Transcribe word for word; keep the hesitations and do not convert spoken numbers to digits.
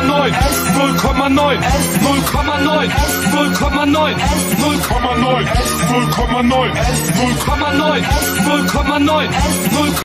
neun, null Komma neun, null Komma neun, null Komma neun, null Komma neun, null Komma neun, null Komma neun, null Komma neun, null